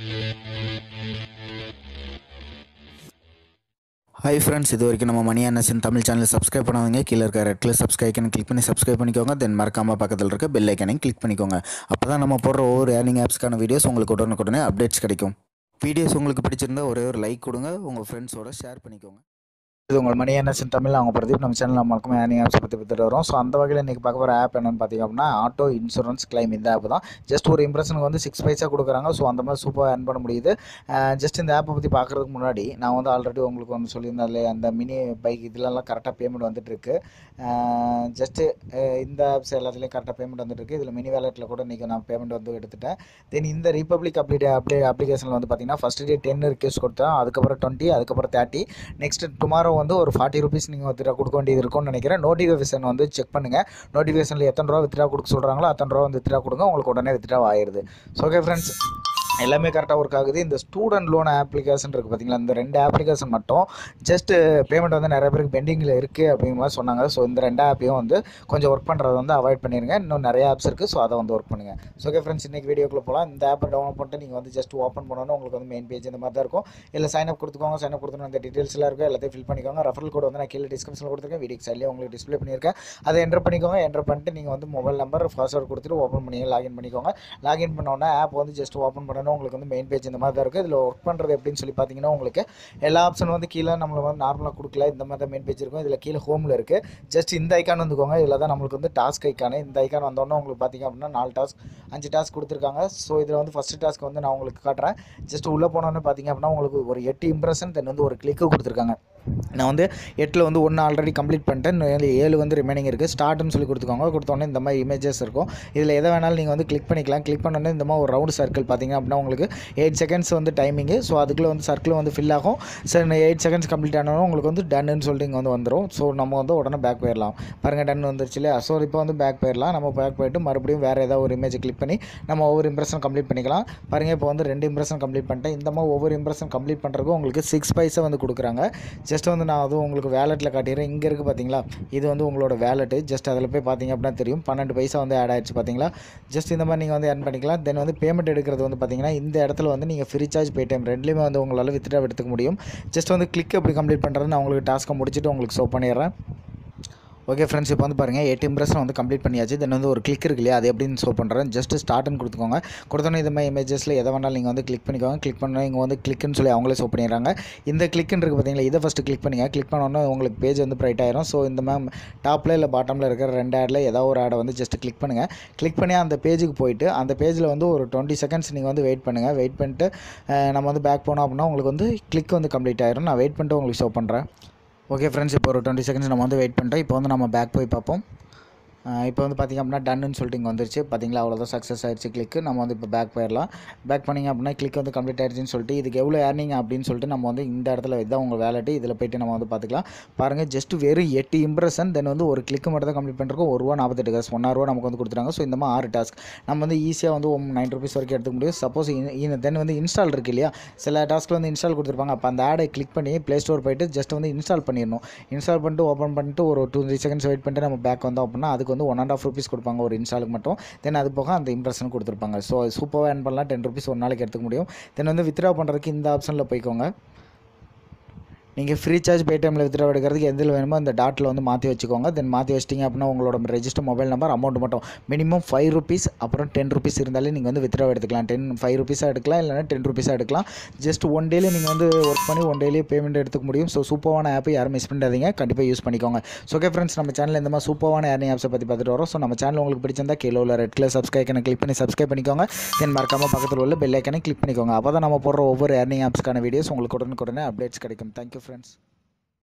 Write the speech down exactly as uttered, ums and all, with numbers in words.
Hi friends, இது வரைக்கும் நம்ம மணி அண்ணன் தமிழ் சேனல் சப்ஸ்கிரைப் பண்ணாதீங்க. கீழ இருக்க ரெட் கலர் சப்ஸ்கிரைப் ஐகானை கிளிக் பண்ணி சப்ஸ்கிரைப் பண்ணிக்கோங்க. தென் மறக்காம பக்கத்தில் இருக்க பெல் ஐகானையும் கிளிக் பண்ணிக்கோங்க. அப்பதான் நம்ம போடுற ஒவ்வொரு ஏர்னிங் ஆப்ஸ்க்கான வீடியோஸ் உங்களுக்கு உடனுக்குடனே அப்டேட்ஸ் கிடைக்கும். வீடியோஸ் உங்களுக்கு பிடிச்சிருந்தா ஒரே ஒரு லைக் கொடுங்க, உங்கள் ஃப்ரெண்ட்ஸோட ஷேர் பண்ணிக்கோங்க. இது உங்கள் மணி அண்ணன் தமிழ். அவங்க பிரதீப் நம்ம சேனல் நம்மளுக்கும் ஏர்னிங் ஆப்ஸ் பற்றி பற்றிட்டு வரோம். ஸோ அந்த வகையில் இன்றைக்கி பார்க்க போகிற ஆப் என்னென்னு பார்த்தீங்க அப்படின்னா ஆட்டோ இன்சூரன்ஸ் கிளைம். இந்த ஆப் தான் ஜஸ்ட் ஒரு இம்ப்ரெஷனுக்கு வந்து சிக்ஸ் பைசா கொடுக்குறாங்க. ஸோ அந்த மாதிரி சூப்பராக ஏர்ன் பண்ண முடியுது. ஜஸ்ட் இந்த ஆப்பை பற்றி பார்க்குறதுக்கு முன்னாடி நான் வந்து ஆல்ரெடி உங்களுக்கு வந்து சொல்லியிருந்தேன் இல்லையா, அந்த மினி பைக் இதிலலாம் கரெக்டாக பேமெண்ட் வந்துட்டுருக்கு. ஜஸ்ட்டு இந்த ஆப்ஸ் எல்லாத்துலேயும் கரெக்டாக பேமெண்ட் வந்துட்டுருக்கு. இதில் மினி வேலெட்டில் கூட இன்றைக்கி நான் பேமெண்ட் வந்து எடுத்துட்டேன். தென் இந்த ரிப்பப்ளிக் அப்டேட் அப்டே அப்ளிகேஷனில் வந்து பார்த்தீங்கன்னா ஃபஸ்ட் டே டென் ரிக்வெஸ்ட் கொடுத்தேன், அதுக்கப்புறம் டுவெண்ட்டி, அதுக்கப்புறம் தேர்ட்டி. நெக்ஸ்ட் டுமாரோ வந்து ஒரு ஃபார்ட்டி ருபீஸ் நீங்கள் வித்ரா கொடுக்க வேண்டியது இருக்கும்னு நினைக்கிறேன். நோட்டிஃபிகேஷன் வந்து செக் பண்ணுங்கள். நோட்டிஃபிகேஷனில் எத்தனை ரூபா வித்ரா கொடுக்க சொல்கிறாங்களோ அத்தனை ரூபா வந்து வித்ரா கொடுங்க, உங்களுக்கு உடனே வித்ரா ஆயிடுது. ஸோ ஓகே ஃப்ரெண்ட்ஸ், எல்லாமே கரெக்டாக ஒர்க் ஆகுது. இந்த ஸ்டூடெண்ட் லோன் ஆப்ளிகேஷன் இருக்குது பார்த்தீங்களா, இந்த ரெண்டு ஆப்ளிகேஷன் மட்டும் ஜஸ்ட்டு பேமெண்ட் வந்து நிறைய பேருக்கு பெண்டிங்கில் இருக்குது அப்படிங்கிற மாதிரி சொன்னாங்க. ஸோ இந்த ரெண்டு ஆப்பையும் வந்து கொஞ்சம் ஒர்க் பண்ணுறதை வந்து அவாய்ட் பண்ணிடுங்க. இன்னும் நிறைய ஆப்ஸ் இருக்குது, ஸோ அதை வந்து ஒர்க் பண்ணுங்கள். ஸோ ஓகே ஃப்ரெண்ட்ஸ், இன்றைக்கி வீடியோக்குள்ளே போகலாம். இந்த ஆப்பை டவுன்லோட் பண்ணிட்டு நீங்கள் வந்து ஜஸ்ட் ஓப்பன் பண்ணணும். உங்களுக்கு வந்து மெயின் பேஜ் இந்த மாதிரி தான் இருக்கும். இல்லை சைன் அப் கொடுத்துக்கோங்க. சைன் அப் கொடுத்துட்டு இந்த டீட்டெயில்ஸ்லாம் இருக்குது, எல்லாத்தையும் ஃபில் பண்ணிக்கோங்க. ரெஃபரல் கோட் வந்து நான் கீழே டிஸ்கிரிப்ஷனில் கொடுத்துருக்கேன், வீடியோ சைட்லேயே உங்களுக்கு டிஸ்பிளே பண்ணியிருக்கேன். அதை என்டர் பண்ணிக்கோங்க. என்டர் பண்ணிட்டு நீங்கள் வந்து மொபைல் நம்பர் பாஸ்வேர்ட் கொடுத்துட்டு ஓப்பன் பண்ணி லாகின் பண்ணிக்கோங்க. லாகின் பண்ணோன்னா ஆப் வந்து ஜஸ்ட் ஓப்பன் பண்ணணும். உங்களுக்கு வந்து மெயின் பேஜ் இந்த மாதிரி தான் இருக்குது. இதில் ஒர்க் பண்ணுறது எப்படின்னு சொல்லி பார்த்தீங்கன்னா, உங்களுக்கு எல்லா ஆப்ஷனும் வந்து கீழே நம்மளை வந்து நார்மலாக கொடுக்கல, இந்த மாதிரி தான் மெயின் பேஜ் இருக்கும். இதில் கீழே ஹோமில் இருக்குது. ஜஸ்ட் இந்த ஐக்கான் வந்துக்கோங்க. இதில் தான் நம்மளுக்கு வந்து டாஸ்க் ஐக்கானு. இந்த ஐக்கான் வந்தோடனே உங்களுக்கு பார்த்தீங்க அப்படின்னா நாலு டாஸ்க் அஞ்சு டாஸ்க் கொடுத்துருக்காங்க. ஸோ இதில் வந்து ஃபஸ்ட்டு டாஸ்க் வந்து நான் உங்களுக்கு காட்டுறேன். ஜஸ்ட் உள்ளே போனோன்னு பார்த்தீங்க அப்படின்னா உங்களுக்கு ஒரு எட்டு இம்ப்ரெஷன் தென் வந்து ஒரு கிளிக்கு கொடுத்துருக்காங்க. நான் வந்து எட்டில் வந்து ஒன்று ஆல்ரெடி கம்ப்ளீட் பண்ணிட்டேன். ஏழு வந்து ரிமைனிங் இருக்குது. ஸ்டார்ட்னு சொல்லி கொடுத்துக்கோங்க. கொடுத்தோன்னே இந்த மாதிரி இமேஜஸ் இருக்கும். இதில் எதை வேணாலும் நீங்கள் வந்து கிளிக் பண்ணிக்கலாம். கிளிக் பண்ணோன்னே இந்த மாதிரி ஒரு ரவுண்ட் சர்க்கிள் பார்த்தீங்க அப்படின்னா உங்களுக்கு எயிட் செகண்ட்ஸ் வந்து டைமிங்கு. ஸோ அதுக்குள்ளே வந்து சர்க்கிள் வந்து ஃபில் ஆகும். சரி, எயிட் செகண்ட்ஸ் கம்ப்ளீட் ஆனாலும் உங்களுக்கு வந்து டன்னு சொல்லிட்டு இங்கே வந்து வந்துடும். ஸோ நம்ம வந்து உடனே பேக் போயிடலாம். பாருங்கள், டன் வந்துருச்சு இல்லையா. ஸோ இப்போ வந்து பேக் போயிடலாம். நம்ம பேக் போயிட்டு மறுபடியும் வேறு ஏதாவது ஒரு இமேஜை கிளிக் பண்ணி நம்ம ஒவ்வொரு இம்ப்ரெஷன் கம்ப்ளீட் பண்ணிக்கலாம். பாருங்கள், இப்போ வந்து ரெண்டு இம்ப்ரெஷன் கம்ப்ளீட் பண்ணிட்டேன். இந்த மாதிரி ஒவ்வொரு இம்ப்ரெஷன் கம்ப்ளீட் பண்ணுறதுக்கு உங்களுக்கு சிக்ஸ் பைசா வந்து கொடுக்குறாங்க. ஜஸ்ட் வந்து நான் அதுவும் உங்களுக்கு வேலெட்டில் காட்டிடுறேன். இங்கே இருக்குது பார்த்தீங்களா, இது வந்து உங்களோட வேலெட்டு. ஜஸ்ட் அதில் போய் பார்த்தீங்க அப்படின்னா தெரியும், பன்னெண்டு பைசா வந்து ஆட் ஆகிடுச்சு பார்த்தீங்களா. ஜஸ்ட் இந்த மாதிரி நீங்கள் வந்து ஏர்ன் பண்ணிக்கலாம். தென் வந்து பேமெண்ட் எடுக்கிறது வந்து பார்த்தீங்கன்னா இந்த இடத்துல வந்து நீங்கள் ஃப்ரீ சார்ஜ் பேடிஎம் ரெண்டுலேயுமே வந்து உங்களால் வித்ட்ரா எடுத்துக்க முடியும். ஜஸ்ட் வந்து கிளிக் எப்படி கம்ப்ளீட் பண்ணுறது நான் உங்களுக்கு டாஸ்க்கை முடிச்சுட்டு உங்களுக்கு ஷோ பண்ணிடுறேன். ஓகே ஃப்ரெண்ட்ஸ், இப்போ வந்து பாருங்கள் எயிட் இம்ப்ரெஷன் வந்து கம்ப்ளீட் பண்ணியாச்சு. தென் வந்து ஒரு கிளிக் இருக்கு இல்லையா, அது எப்படின்னு ஷோ பண்ணுறேன். ஜஸ்ட் ஸ்டார்ட்னு கொடுத்துக்கோங்க. கொடுத்தோன்னே இந்த மாதிரி இமேஜஸில் எதை வேணாலும் நீங்கள் வந்து கிளிக் பண்ணிக்கோங்க. கிளிக் பண்ணால் இங்கே வந்து கிளிக்குன்னு சொல்லி அவங்களே ஷோ பண்ணிடுறாங்க. இந்த கிளிக்குன்னு இருக்குது பார்த்தீங்களா, இதை ஃபஸ்ட்டு கிளிக் பண்ணிங்க. கிளிக் பண்ணோன்னே உங்களுக்கு பேஜ் வந்து பிரைட் ஆயிரும். ஸோ இந்த மேம் டாப்பில் இல்லை பாட்டமில் இருக்கிற ரெண்டு ஆடில் ஏதாவது ஒரு ஆடை வந்து ஜஸ்ட் கிளிக் பண்ணுங்கள். கிளிக் பண்ணி அந்த பேஜுக்கு போயிட்டு அந்த பேஜில் வந்து ஒரு டுவெண்ட்டி செகண்ட்ஸ் நீங்கள் வந்து வெயிட் பண்ணுங்கள். வெயிட் பண்ணிட்டு நம்ம வந்து பேக் போனோம் அப்படின்னா உங்களுக்கு வந்து கிளிக் வந்து கம்ப்ளீட் ஆயிரும். நான் வெயிட் பண்ணிட்டு உங்களுக்கு ஷோ பண்ணுறேன். ஓகே ஃப்ரெண்ட்ஸ், இப்போ ஒரு டுவெண்ட்டி செகண்ட்ஸ் நம்ம வந்து வெயிட் பண்ணிட்டோம். இப்போ வந்து நம்ம பேக் போய் பார்ப்போம். இப்போ வந்து பார்த்திங்க அப்படின்னா டன்னு சொல்லிட்டு இங்கே வந்துருச்சு பார்த்தீங்களா. அவ்வளோதான், சக்ஸஸ் ஆயிடுச்சு கிளிக்கு. நம்ம வந்து இப்போ பேக் போயிடலாம். பேக் பண்ணிங்க அப்படின்னா கிளிக் வந்து கம்ப்ளீட் ஆயிடுச்சுன்னு சொல்லிட்டு இதுக்கு எவ்வளோ ஏர்னிங் அப்படின்னு சொல்லிட்டு நம்ம வந்து இந்த இடத்துல இதுதான் உங்கள் வேலெட்டு. இதில் போய்ட்டு நம்ம வந்து பார்த்துக்கலாம். பாருங்கள், ஜஸ்ட் வெறும் எட்டு இம்ப்ரெஷன் தென் வந்து ஒரு கிளிக்கு மட்டும் தான் கம்ப்ளீட் பண்ணுறோம். ஒரு ரூபா நாற்பத்தெட்டு காசு ஒன்றாயிரூவா நமக்கு வந்து கொடுத்துருக்காங்க. ஸோ இந்த மாதிரி ஆறு டாஸ்க் நம்ம வந்து ஈஸியாக வந்து நைன் ருபீஸ் வரைக்கும் எடுத்துக்க முடியும். சப்போஸ் தென் வந்து இன்ஸ்டால் இருக்குது இல்லையா, சில டாஸ்க்கில் வந்து இன்ஸ்டால் கொடுத்துருப்பாங்க. அப்போ அந்த ஆடை கிளிக் பண்ணி ப்ளே ஸ்டோர் போய்ட்டு ஜஸ்ட் வந்து இன்ஸ்டால் பண்ணிடணும். இன்ஸ்டால் பண்ணிட்டு ஓப்பன் பண்ணிட்டு ஒரு டூ த்ரீ செகண்ட்ஸ் வெயிட் பண்ணிட்டு நம்ம பேக் வந்தோம் அப்படின்னா அதுக்கு வந்து ஒன் அண்ட் ஆஃப் ருபீஸ் கொடுப்பாங்க ஒரு இன்ஸ்டாலுக்கு மட்டும். தென் அது போக அந்த இம்ப்ரெஷன் கொடுத்துருப்பாங்க. ஸோ சூப்பராக ஏர்ன் பண்ணலாம். டென் ருபீஸ் ஒரு நாளைக்கு எடுத்துக்க முடியும். தென் வந்து வித்ட்ரா பண்ணுறதுக்கு இந்த ஆப்ஷனில் போய்க்கோங்க. நீங்கள் ஃப்ரீ சார்ஜ் பேடிஎம்மில் வித்ட்ரா எடுக்கிறதுக்கு எதில் வேணுமோ அந்த டாட்டில் வந்து மாற்றி வச்சுக்கோங்க. தென் மாற்றி வச்சிட்டிங்க அப்படின்னா உங்களோட ரெஜிஸ்டர் மொபைல் நம்பர் அமௌண்ட் மட்டும் மினிமம் ஃபைவ் ருபீஸ் அப்புறம் டென் ருபீஸ் இருந்தாலே நீங்கள் வந்து வித்ட்ரா எடுத்துக்கலாம். டென் ஃபைவ் ருபீஸாக எடுக்கலாம், இல்லைனா டென் ருபீஸாக எடுக்கலாம். ஜஸ்ட் ஒன் டேலே நீங்கள் வந்து ஒர்க் பண்ணி ஒன் டேலேயே பேமெண்ட் எடுத்துக்க முடியும். ஸோ சூப்பரான ஆப், யாரும் மிஸ் பண்ணிடாதீங்க, கண்டிப்பாக யூஸ் பண்ணிக்கோங்க. ஸோ ஓகே ஃப்ரெண்ட்ஸ், நம்ம சேனலில் இந்த மாதிரி சூப்பரான ஏர்னிங் ஆப்ஸை பற்றி பார்த்துட்டு வரோம். ஸோ நம்ம சேனல் உங்களுக்கு பிடிச்சிருந்தா கீழே உள்ள ரெட் கலர் சப்ஸ்கிரைப் ஐக்கானை கிளிக் பண்ணி சப்ஸ்கிரைப் பண்ணிக்கோங்க. தென் மறக்காமல் பக்கத்தில் உள்ள பெல் ஐக்கானை கிளிக் பண்ணிக்கோங்க. அப்போ தான் நம்ம போடுற ஒவ்வொரு ஏர்னிங் ஆப்ஸ்க்கான வீடியோஸ் உங்களுக்கு உடனுக்குடனே அப்டேட்ஸ் கிடைக்கும். Thank you friends.